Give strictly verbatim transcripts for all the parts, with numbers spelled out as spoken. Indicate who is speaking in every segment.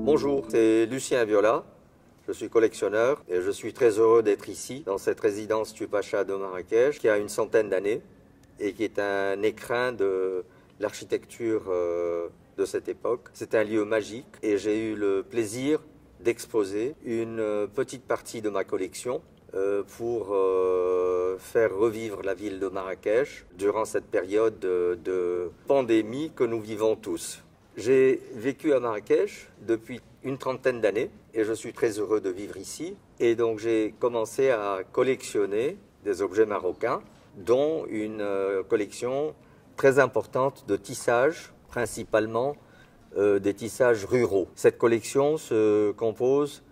Speaker 1: Bonjour, c'est Lucien Viola, je suis collectionneur et je suis très heureux d'être ici, dans cette résidence Tupacha de Marrakech, qui a une centaine d'années et qui est un écrin de l'architecture de cette époque. C'est un lieu magique et j'ai eu le plaisir d'exposer une petite partie de ma collection pour faire revivre la ville de Marrakech durant cette période de pandémie que nous vivons tous. J'ai vécu à Marrakech depuis une trentaine d'années et je suis très heureux de vivre ici. Et donc j'ai commencé à collectionner des objets marocains, dont une collection très importante de tissages, principalement euh, des tissages ruraux. Cette collection se compose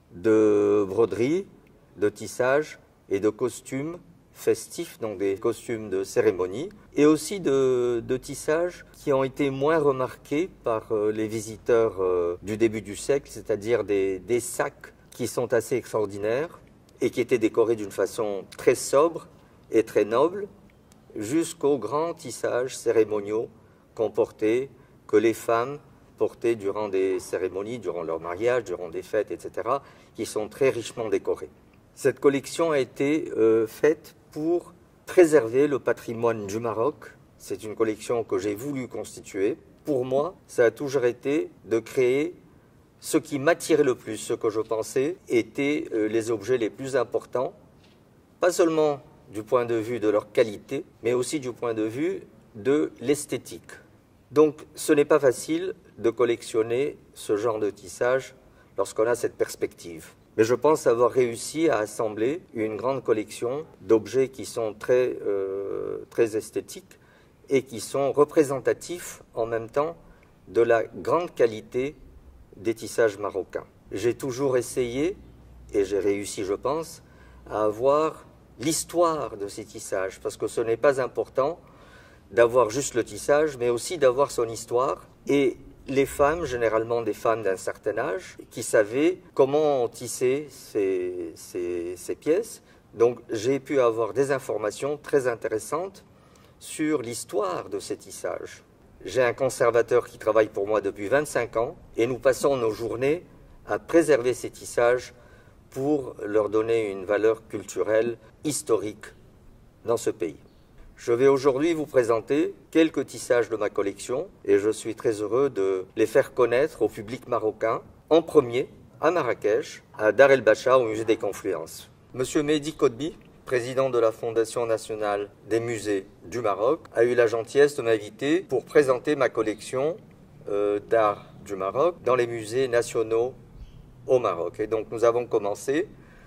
Speaker 1: de broderies, de tissages et de costumes festifs, donc des costumes de cérémonie, et aussi de, de tissages qui ont été moins remarqués par euh, les visiteurs euh, du début du siècle, c'est-à-dire des, des sacs qui sont assez extraordinaires et qui étaient décorés d'une façon très sobre et très noble, jusqu'aux grands tissages cérémoniaux qu'on portait, que les femmes portaient durant des cérémonies, durant leur mariage, durant des fêtes, et cetera, qui sont très richement décorés. Cette collection a été euh, faite pour préserver le patrimoine du Maroc. C'est une collection que j'ai voulu constituer. Pour moi, ça a toujours été de créer ce qui m'attirait le plus, ce que je pensais étaient euh, les objets les plus importants, pas seulement du point de vue de leur qualité, mais aussi du point de vue de l'esthétique. Donc ce n'est pas facile de collectionner ce genre de tissage lorsqu'on a cette perspective. Mais je pense avoir réussi à assembler une grande collection d'objets qui sont très, euh, très esthétiques et qui sont représentatifs en même temps de la grande qualité des tissages marocains. J'ai toujours essayé, et j'ai réussi je pense, à avoir l'histoire de ces tissages, parce que ce n'est pas important d'avoir juste le tissage, mais aussi d'avoir son histoire. Et les femmes, généralement des femmes d'un certain âge, qui savaient comment on tissait ces, ces, ces pièces. Donc j'ai pu avoir des informations très intéressantes sur l'histoire de ces tissages. J'ai un conservateur qui travaille pour moi depuis vingt-cinq ans, et nous passons nos journées à préserver ces tissages pour leur donner une valeur culturelle, historique dans ce pays. Je vais aujourd'hui vous présenter quelques tissages de ma collection et je suis très heureux de les faire connaître au public marocain, en premier à Marrakech, à Dar El Bacha, au musée des Confluences. Monsieur Mehdi Kotbi, président de la Fondation nationale des musées du Maroc, a eu la gentillesse de m'inviter pour présenter ma collection euh, d'art du Maroc dans les musées nationaux au Maroc. Et donc nous avons commencé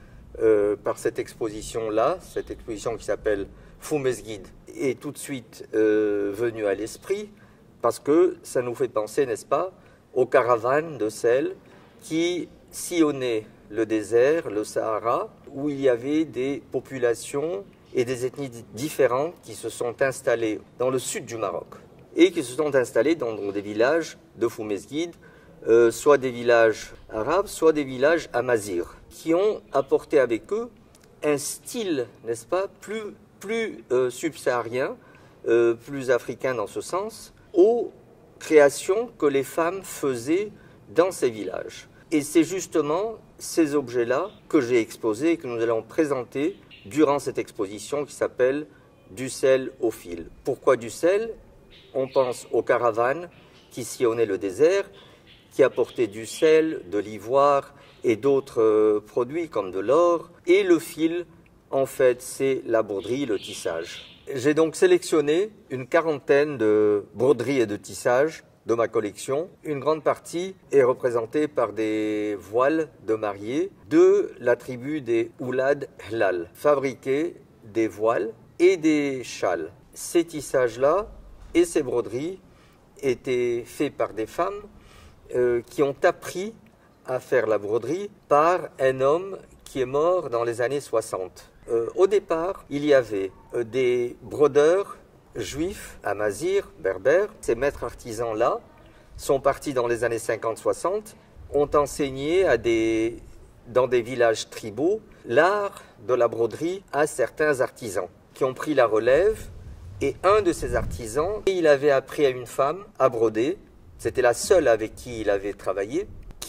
Speaker 1: euh, par cette exposition-là, cette exposition qui s'appelle Fou Mesguide, est tout de suite euh, venue à l'esprit parce que ça nous fait penser, n'est-ce pas, aux caravanes de sel qui sillonnaient le désert, le Sahara, où il y avait des populations et des ethnies différentes qui se sont installées dans le sud du Maroc et qui se sont installées dans, dans des villages de Fou Mesguide, Euh, soit des villages arabes, soit des villages amazirs, qui ont apporté avec eux un style, n'est-ce pas, plus, plus euh, subsaharien, euh, plus africain dans ce sens, aux créations que les femmes faisaient dans ces villages. Et c'est justement ces objets-là que j'ai exposés et que nous allons présenter durant cette exposition qui s'appelle « Du sel au fil ». Pourquoi du sel? On pense aux caravanes qui sillonnaient le désert, qui apportait du sel, de l'ivoire et d'autres euh, produits comme de l'or. Et le fil, en fait, c'est la broderie, le tissage. J'ai donc sélectionné une quarantaine de broderies et de tissages de ma collection. Une grande partie est représentée par des voiles de mariés de la tribu des Oulad Hlal, fabriquaient des voiles et des châles. Ces tissages-là et ces broderies étaient faits par des femmes Euh, qui ont appris à faire la broderie par un homme qui est mort dans les années soixante. Euh, au départ, il y avait euh, des brodeurs juifs, amazirs, berbères. Ces maîtres artisans-là sont partis dans les années cinquante soixante, ont enseigné à des, dans des villages tribaux l'art de la broderie à certains artisans qui ont pris la relève. Et un de ces artisans, il avait appris à une femme à broder. C'était la seule avec qui il avait travaillé, qui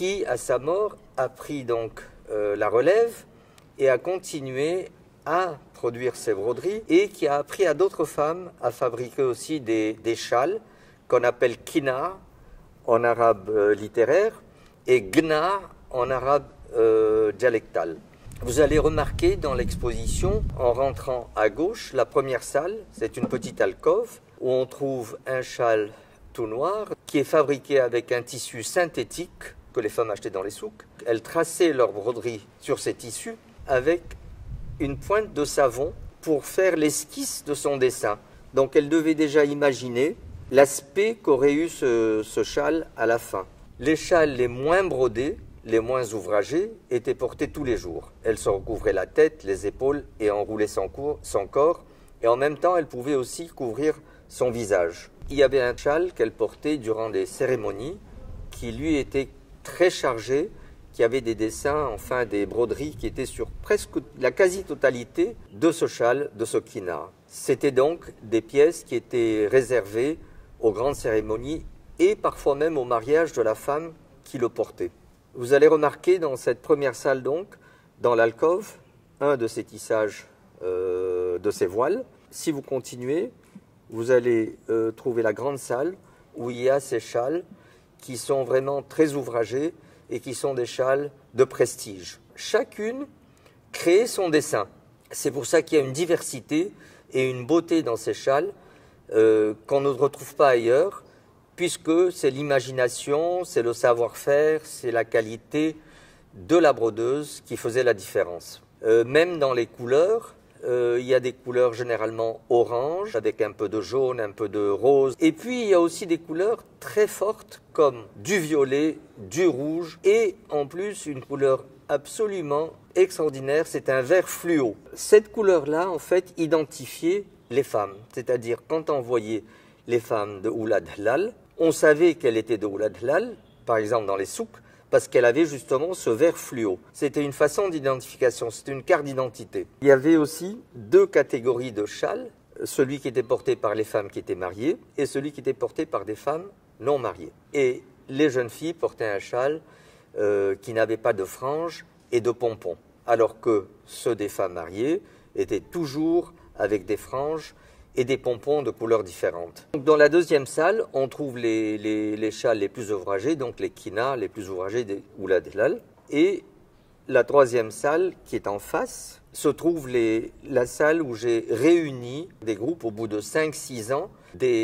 Speaker 1: qui, à sa mort, a pris donc euh, la relève et a continué à produire ses broderies et qui a appris à d'autres femmes à fabriquer aussi des, des châles qu'on appelle kina en arabe euh, littéraire et gna en arabe euh, dialectal. Vous allez remarquer dans l'exposition, en rentrant à gauche, la première salle, c'est une petite alcôve où on trouve un châle tout noir qui est fabriqué avec un tissu synthétique que les femmes achetaient dans les souks. Elles traçaient leur broderie sur ces tissus avec une pointe de savon pour faire l'esquisse de son dessin. Donc elle devait déjà imaginer l'aspect qu'aurait eu ce, ce châle à la fin. Les châles les moins brodés, les moins ouvragés, étaient portés tous les jours. Elle se recouvrait la tête, les épaules et enroulait son, cour, son corps. Et en même temps, elle pouvait aussi couvrir son visage. Il y avait un châle qu'elle portait durant les cérémonies qui lui était très chargé, qui avait des dessins, enfin des broderies qui étaient sur presque la quasi-totalité de ce châle, de ce kina. C'était donc des pièces qui étaient réservées aux grandes cérémonies et parfois même au mariage de la femme qui le portait. Vous allez remarquer dans cette première salle donc, dans l'alcôve, un de ces tissages euh, de ces voiles. Si vous continuez, vous allez euh, trouver la grande salle où il y a ces châles qui sont vraiment très ouvragés et qui sont des châles de prestige. Chacune crée son dessin. C'est pour ça qu'il y a une diversité et une beauté dans ces châles euh, qu'on ne retrouve pas ailleurs, puisque c'est l'imagination, c'est le savoir-faire, c'est la qualité de la brodeuse qui faisait la différence. Euh, même dans les couleurs, euh, il y a des couleurs généralement orange, avec un peu de jaune, un peu de rose. Et puis il y a aussi des couleurs très fortes comme du violet, du rouge et en plus une couleur absolument extraordinaire, c'est un vert fluo. Cette couleur-là, en fait, identifiait les femmes. C'est-à-dire quand on voyait les femmes de Oulad Hlal, on savait qu'elle était de Oulad Hlal, par exemple dans les souks, parce qu'elle avait justement ce vert fluo. C'était une façon d'identification, c'était une carte d'identité. Il y avait aussi deux catégories de châles, celui qui était porté par les femmes qui étaient mariées et celui qui était porté par des femmes non mariées. Et les jeunes filles portaient un châle euh, qui n'avait pas de franges et de pompons, alors que ceux des femmes mariées étaient toujours avec des franges et des pompons de couleurs différentes. Donc, dans la deuxième salle, on trouve les, les, les châles les plus ouvragés, donc les kinas les plus ouvragés des Oulad Hlal. Et la troisième salle, qui est en face, se trouve les, la salle où j'ai réuni des groupes au bout de cinq six ans,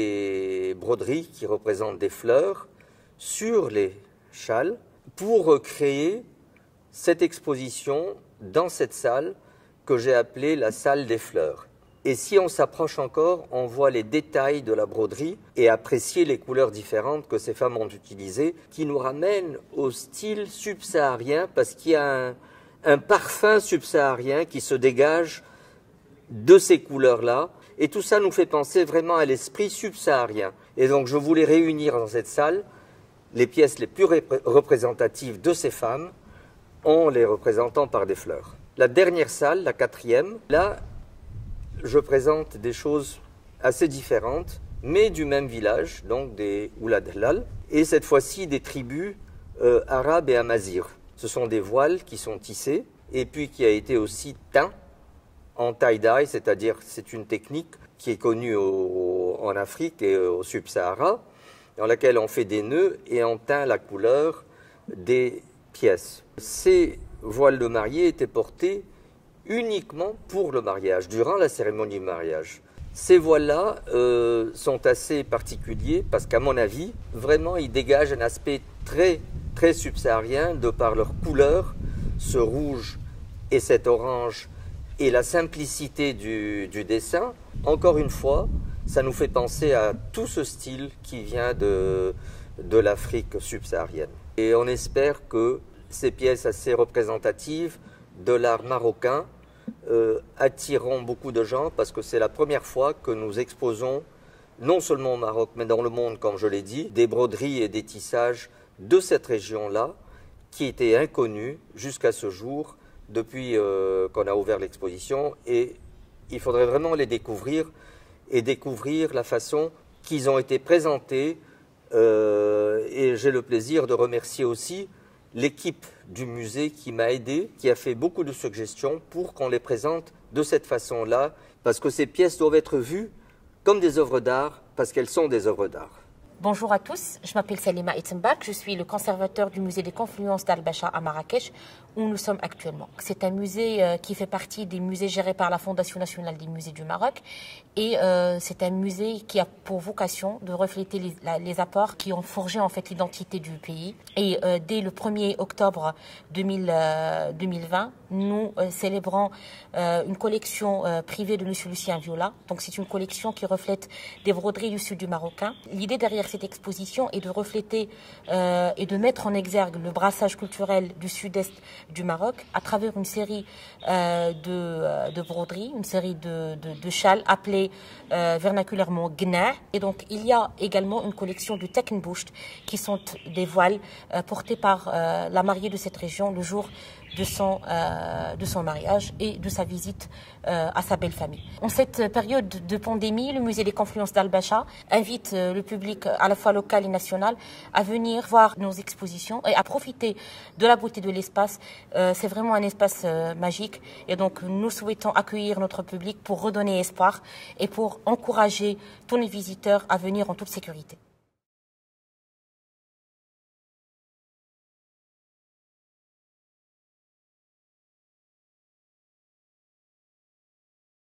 Speaker 1: des broderies qui représentent des fleurs sur les châles, pour créer cette exposition dans cette salle que j'ai appelée la salle des fleurs. Et si on s'approche encore, on voit les détails de la broderie et apprécier les couleurs différentes que ces femmes ont utilisées, qui nous ramènent au style subsaharien, parce qu'il y a un, un parfum subsaharien qui se dégage de ces couleurs-là. Et tout ça nous fait penser vraiment à l'esprit subsaharien. Et donc je voulais réunir dans cette salle les pièces les plus représentatives de ces femmes, en les représentant par des fleurs. La dernière salle, la quatrième, là, je présente des choses assez différentes, mais du même village, donc des Oulad Hlal, et cette fois-ci des tribus euh, arabes et amazirs. Ce sont des voiles qui sont tissés, et puis qui a été aussi teint en tie-dye, c'est-à-dire c'est une technique qui est connue au, en Afrique et au Sub-Sahara, dans laquelle on fait des nœuds et on teint la couleur des pièces. Ces voiles de mariée étaient portées uniquement pour le mariage, durant la cérémonie de mariage. Ces voiles-là euh, sont assez particuliers parce qu'à mon avis, vraiment, ils dégagent un aspect très, très subsaharien de par leur couleur, ce rouge et cet orange et la simplicité du, du dessin. Encore une fois, ça nous fait penser à tout ce style qui vient de, de l'Afrique subsaharienne. Et on espère que ces pièces assez représentatives de l'art marocain Euh, attireront beaucoup de gens parce que c'est la première fois que nous exposons, non seulement au Maroc, mais dans le monde, comme je l'ai dit, des broderies et des tissages de cette région-là qui étaient inconnus jusqu'à ce jour depuis euh, qu'on a ouvert l'exposition, et il faudrait vraiment les découvrir et découvrir la façon qu'ils ont été présentés euh, et j'ai le plaisir de remercier aussi l'équipe du musée qui m'a aidé, qui a fait beaucoup de suggestions pour qu'on les présente de cette façon-là, parce que ces pièces doivent être vues comme des œuvres d'art, parce qu'elles sont des œuvres d'art.
Speaker 2: Bonjour à tous, je m'appelle Salima Itembak, je suis le conservateur du musée des confluences d'Al-Bacha à Marrakech, où nous sommes actuellement. C'est un musée euh, qui fait partie des musées gérés par la Fondation nationale des musées du Maroc, et euh, c'est un musée qui a pour vocation de refléter les, la, les apports qui ont forgé en fait l'identité du pays. Et euh, dès le premier octobre deux mille vingt, nous euh, célébrons euh, une collection euh, privée de Monsieur Lucien Viola. Donc c'est une collection qui reflète des broderies du sud du Marocain. L'idée derrière cette exposition est de refléter euh, et de mettre en exergue le brassage culturel du sud-est du Maroc à travers une série euh, de, euh, de broderies, une série de, de, de châles appelés euh, vernaculairement gna. Et donc il y a également une collection de teknboucht qui sont des voiles euh, portés par euh, la mariée de cette région le jour de son, euh, de son mariage et de sa visite euh, à sa belle famille. En cette période de pandémie, le musée des confluences d'Al-Bacha invite euh, le public à la fois local et national à venir voir nos expositions et à profiter de la beauté de l'espace. Euh, c'est vraiment un espace euh, magique et donc nous souhaitons accueillir notre public pour redonner espoir et pour encourager tous les visiteurs à venir en toute sécurité.